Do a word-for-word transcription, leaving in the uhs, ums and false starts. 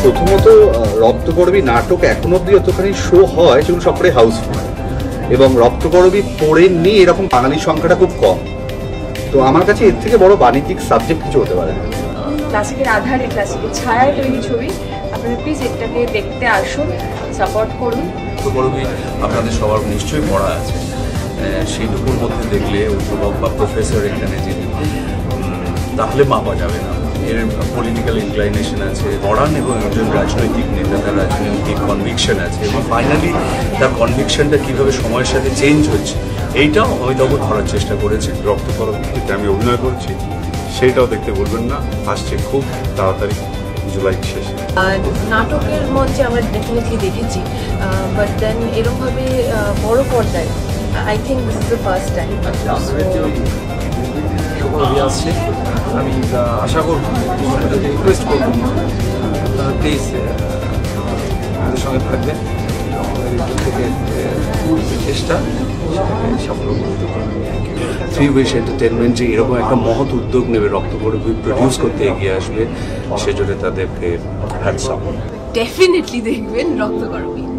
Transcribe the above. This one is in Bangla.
প্রথমত রক্তকরবী নাটক এখন অব্দি যতখানি শো হয় সেগুলো সবটাই হাউসফুল, এবং রক্তকরবী পড়েননি এরকম বাঙালির সংখ্যাটা খুব কম। তো আমার কাছে এর থেকে বড় বাণিজ্যিক সাবজেক্ট কিছু হতে পারে না। ক্লাসিকের আধারে, ক্লাসিকের ছায়ায় তৈরি ছবি, আপনারা প্লিজ এটাকে দেখতে আসুন, সাপোর্ট করুন। রক্তকরবী আপনাদের সবার নিশ্চয়ই পড়া আছে, সেইটুকুর মধ্যে দেখলে অধ্যাপক বা প্রফেসর এখানে যিনি, তাহলে মাপা যাবে না। এর পলিটিক্যাল ইনক্লাইনেশন আছে, মডার্ন এবং একজন রাজনৈতিক নেতা, তার রাজনৈতিক কনভিকশন আছে, এবং ফাইনালি তার কনভিকশনটা কীভাবে সময়ের সাথে চেঞ্জ হচ্ছে এইটাও অমিতাভ ধরার চেষ্টা করেছে। রক্তকরবীতে আমি অভিনয় করছি সেইটাও দেখতে বলবেন না, আসছে খুব তাড়াতাড়ি জুলাই শেষে। নাটকের মঞ্চে আমরা ডেফিনেটলি দেখেছি, বাট দেন এরকমভাবে বড় পর্দায় I think this is the first time. আসছে, আমি আশা করব, রিকোয়েস্ট করব প্লিজ আমাদের সঙ্গে থাকবেন, থেকে চেষ্টা সফল করতে পারবেন। থ্রি উইশ এন্টারটেনমেন্ট যে এরকম একটা মহৎ উদ্যোগ নেবে, রক্তকরবী প্রডিউস করতে এগিয়ে আসবে, সেজন্য তাদেরকে হ্যাটস অফ। ডেফিনেটলি দেখবেন রক্তকরবী।